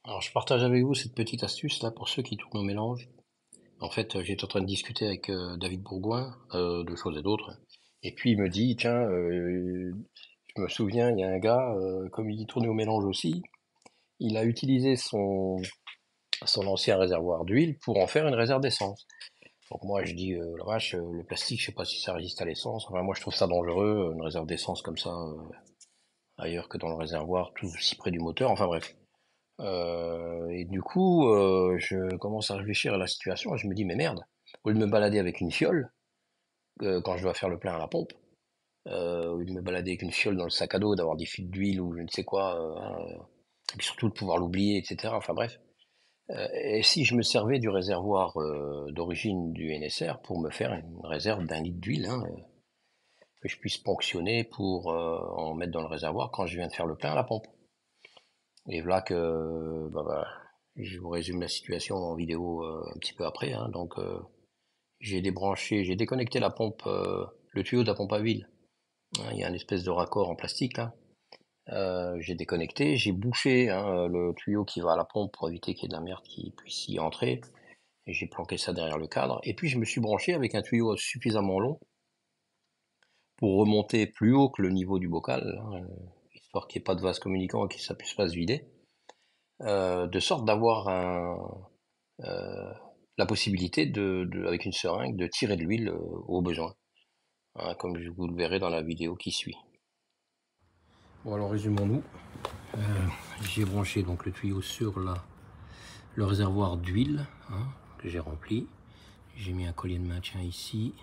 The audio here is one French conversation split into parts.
Alors, je partage avec vous cette petite astuce là pour ceux qui tournent au mélange. En fait, j'étais en train de discuter avec David Bourgoin de choses et d'autres. Et puis il me dit, tiens, je me souviens, il y a un gars, comme il tournait au mélange aussi, il a utilisé son ancien réservoir d'huile pour en faire une réserve d'essence. Donc moi je dis, la vache, le plastique, je sais pas si ça résiste à l'essence. Enfin, moi je trouve ça dangereux, une réserve d'essence comme ça, ailleurs que dans le réservoir, tout si près du moteur. Enfin bref. Et du coup, je commence à réfléchir à la situation et je me dis, mais merde, au lieu de me balader avec une fiole, quand je dois faire le plein à la pompe, au lieu de me balader avec une fiole dans le sac à dos, d'avoir des fuites d'huile ou je ne sais quoi, hein, et puis surtout de pouvoir l'oublier, etc. Enfin bref. Et si je me servais du réservoir d'origine du NSR pour me faire une réserve d'un litre d'huile, hein, que je puisse ponctionner pour en mettre dans le réservoir quand je viens de faire le plein à la pompe. Et voilà que je vous résume la situation en vidéo un petit peu après, hein. Donc j'ai déconnecté la pompe, le tuyau de la pompe à huile, hein. Il y a une espèce de raccord en plastique là. J'ai déconnecté, j'ai bouché, hein, le tuyau qui va à la pompe pour éviter qu'il y ait de la merde qui puisse y entrer. Et j'ai planqué ça derrière le cadre. Et puis je me suis branché avec un tuyau suffisamment long pour remonter plus haut que le niveau du bocal, hein, histoire qu'il n'y ait pas de vase communicant et que ça puisse pas se vider. De sorte d'avoir euh, la possibilité avec une seringue, de tirer de l'huile au besoin, hein, comme vous le verrez dans la vidéo qui suit. Bon alors résumons-nous. Euh, j'ai branché donc le tuyau sur le réservoir d'huile, hein, que j'ai rempli. J'ai mis un collier de maintien ici.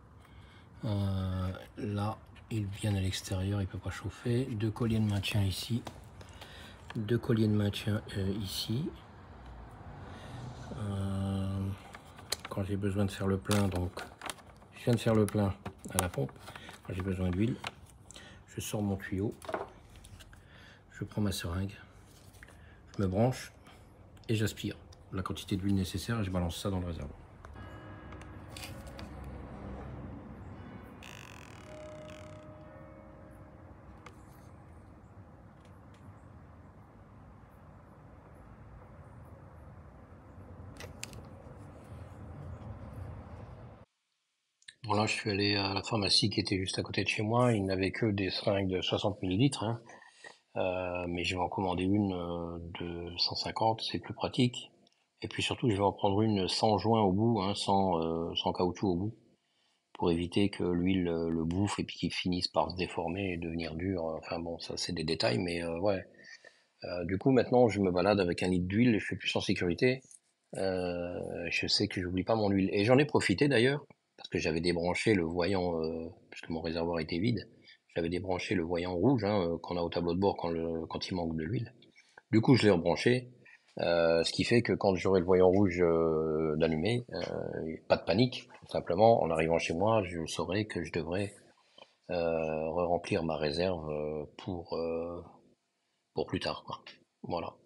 Là, il vient à l'extérieur, il ne peut pas chauffer. Deux colliers de maintien ici. Deux colliers de maintien ici. Quand j'ai besoin de faire le plein, donc je viens de faire le plein à la pompe. Quand j'ai besoin d'huile, je sors mon tuyau, je prends ma seringue, je me branche et j'aspire la quantité d'huile nécessaire et je balance ça dans le réservoir. Bon là je suis allé à la pharmacie qui était juste à côté de chez moi, ils n'avaient que des seringues de 60 millilitres, hein. Mais je vais en commander une de 150, c'est plus pratique. Et puis surtout je vais en prendre une sans joint au bout, hein, sans caoutchouc au bout, pour éviter que l'huile le bouffe et puis qu'il finisse par se déformer et devenir dur. Enfin bon, ça c'est des détails, mais ouais. Du coup, maintenant, je me balade avec un litre d'huile, je suis plus en sécurité. Je sais que j'oublie pas mon huile. Et j'en ai profité d'ailleurs, parce que j'avais débranché le voyant, puisque mon réservoir était vide, j'avais débranché le voyant rouge, hein, qu'on a au tableau de bord quand il manque de l'huile. Du coup, je l'ai rebranché, ce qui fait que quand j'aurai le voyant rouge d'allumé, pas de panique, tout simplement, en arrivant chez moi, je saurai que je devrais remplir ma réserve pour plus tard, quoi. Voilà.